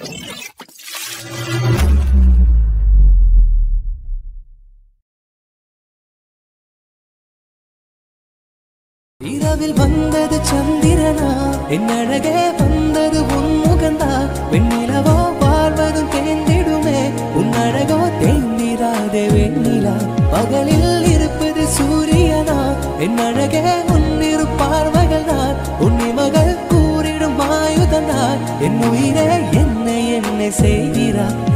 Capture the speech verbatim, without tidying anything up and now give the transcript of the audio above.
இரவில் வந்தது சந்திரனா என் அழகே வந்தது உன் முகந்தா வெண்ணிலவோ வாழ்வதும் தேர்ந்திடுமே உன் அழகோ தேர்ந்திராதே வெண்ணிலா பகலில் இருப்பது சூரியனா என் அழகே உன்னிரு பார்வைகள் தான் உன்னிமகள் கூறிடும் ஆயுதந்தான் என் உயிரே என்னை என்னை செய்கிறார்